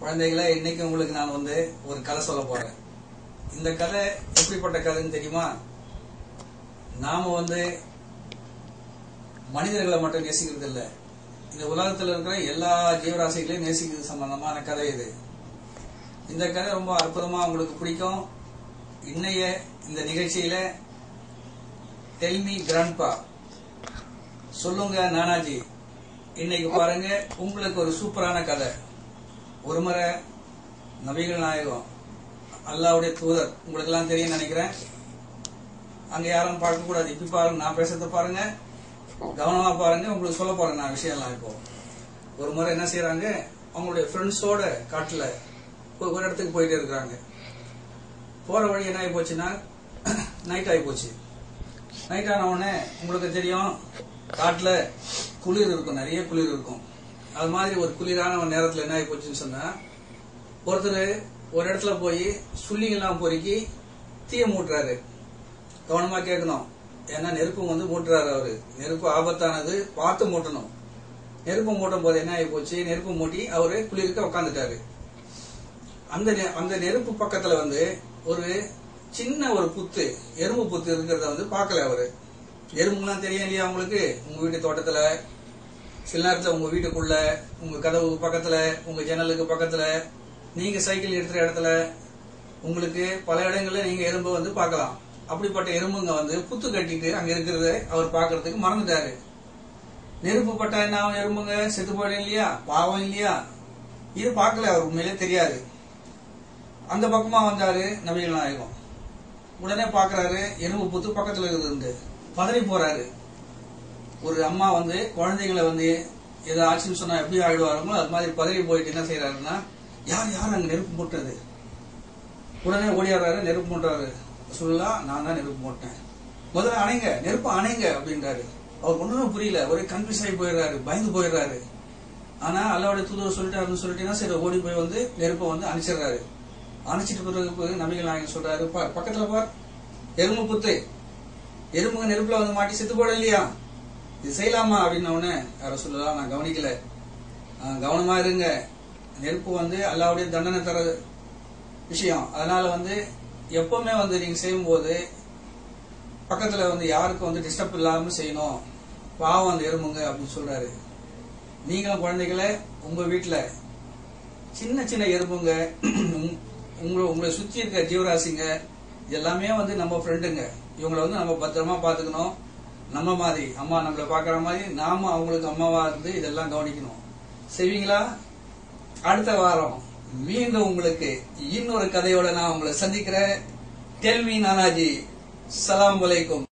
குழந்தைகளே, இன்னைக்கு உங்களுக்கு நான் ஒரு கதை சொல்ல போறேன். இந்த கதை எப்படிப்பட்ட கதைன்னு தெரியுமா? நாம மனிதர்களை மட்டும் நேசிக்கிறது இல்ல, இந்த உலகத்துல இருக்கிற எல்லா ஜீவராசிகளையும் நேசிக்கிறது சம்பந்தமான கதை இது. இந்த கதை ரொம்ப அற்புதமா உங்களுக்கு பிடிக்கும். இன்னைய இந்த நிகழ்ச்சியில டெல் மீ கிராண்ட்பா, சொல்லுங்க நானாஜி, இன்னைக்கு பாருங்க உங்களுக்கு ஒரு சூப்பரான கதை. ஒரு முறை நபிகள் நாயகம் அல்லாஹ்வுடைய தூதர், உங்களுக்கு எல்லாம் தெரியும் நினைக்கிறேன். அங்க யாரும் பார்க்க கூடாது. இப்ப பாருங்க, நான் பேசுறத பாருங்க, கவனமா பாருங்க. உங்களுக்கு சொல்ல போறேன் நான் விஷயம்லாம். இப்போ ஒரு முறை என்ன செய்யறாங்க, அவங்களுடைய ஃப்ரெண்ட்ஸோட காட்டுல ஒரு இடத்துக்கு போயிட்டே இருக்கிறாங்க. போற வழி என்ன ஆகி போச்சுன்னா, நைட் ஆகி போச்சு. நைட் ஆன உடனே உங்களுக்கு தெரியும், காட்டுல குளிர் இருக்கும், நிறைய குளிர் இருக்கும். அது மாதிரி ஒரு குளிரான ஒரு நேரத்துல என்ன ஆகி போச்சுன்னு சொன்னா, ஒருத்தர் ஒரு இடத்துல போய் சுள்ளிங்கெல்லாம் பொறுக்கி தீய மூட்டுறாரு. கவனமா கேட்கணும், ஏன்னா நெருப்பு மூட்டுறாரு அவரு. நெருப்பு ஆபத்தானது, பார்த்து மூட்டணும். நெருப்பு மூட்டும் போது என்ன ஆகி போச்சு, நெருப்பு மூட்டி அவரு குளிருக்கு உட்காந்துட்டாரு. அந்த நெருப்பு பக்கத்துல ஒரு சின்ன ஒரு புத்து, எறும்பு புத்து இருக்கிறத பார்க்கல அவரு. எறும்புலாம் தெரியும் இல்லையா உங்களுக்கு? உங்க வீட்டு தோட்டத்துல, சில நேரத்துல உங்க வீட்டுக்குள்ள, உங்க கதவு பக்கத்துல, உங்க ஜன்னலுக்கு பக்கத்துல, நீங்க சைக்கிள் எடுத்துற இடத்துல, உங்களுக்கு பல இடங்கள்ல நீங்க எறும்பு பார்க்கலாம். அப்படிப்பட்ட எறும்புங்க புத்து கட்டிட்டு அங்க இருக்கிறத அவர் பாக்குறதுக்கு மறந்துட்டாரு. நெருப்பு பட்டா என்ன ஆகும், எறும்புங்க செத்து போயிடும் இல்லையா, பாவம் இல்லையா? இது பார்க்கல அவர், உண்மையிலே தெரியாது. அந்த பக்கமா வந்தாரு நபிகள் நாயகம். உடனே பாக்குறாரு எறும்பு புத்து பக்கத்துல இருந்து, பதறி போறாரு. ஒரு அம்மா குழந்தைகளை ஏதோ ஆச்சுன்னு சொன்னா எப்படி ஆயிடுவாருங்களோ அது மாதிரி பதறி போயிட்டு என்ன செய்யறாருன்னா, யார் யார் அங்க நெருப்பு மூட்டது? உடனே ஓடியாடுறாரு, நெருப்பு மூட்டுறாரு. சொல்லலாம், நான் தான் நெருப்பு மூட்டேன். முதல்ல அணைங்க, நெருப்பு அணைங்க அப்படின்றாரு. அவர் ஒண்ணும் புரியல, ஒரே கன்ஃபியூஸ் ஆகி போயிடுறாரு, பயந்து போயிடுறாரு. ஆனா அல்லாஹ்வுடைய தூதர் சொல்லிட்டாருன்னு சொல்லிட்டீங்கன்னா சரி, ஓடி போய் நெருப்பை அணைச்சிடுறாரு. அணைச்சிட்டு பிறகு நபிகள் நாயகம் சொல்றாரு, பக்கத்துல பார் எறும்பு புத்து, எறும்புங்க நெருப்புல மாட்டி செத்து போட இல்லையா, இது செய்யலாமா அப்படின்ன உடனே யார சொல்லலாம், நான் கவனிக்கல, கவனமா இருங்க, நெருப்பு அல்லாஹ்வுடைய தண்டனை தர விஷயம். அதனால எப்பவுமே நீங்க செய்யும் போது பக்கத்துல யாருக்கும் டிஸ்டர்ப் இல்லாம செய்யணும், பாவம் அந்த எறும்புங்க அப்படின்னு சொல்றாரு. நீங்களும் குழந்தைகளை உங்க வீட்டுல சின்ன சின்ன எறும்புங்க, உங்களை சுத்தி இருக்க ஜீவராசிங்க எல்லாமே நம்ம ஃப்ரெண்டுங்க. இவங்களை நம்ம பத்திரமா பாத்துக்கணும். நம்ம மாதிரி அம்மா நம்மள பாக்குற மாதிரி நாம அவங்களுக்கு அம்மாவா இருந்து இதெல்லாம் கவனிக்கணும். செய்வீங்களா? அடுத்த வாரம் மீண்டும் உங்களுக்கு இன்னொரு கதையோட நான் உங்களை சந்திக்கிறேன். Tell me Nanaji. அஸ்ஸலாமு அலைக்கும்.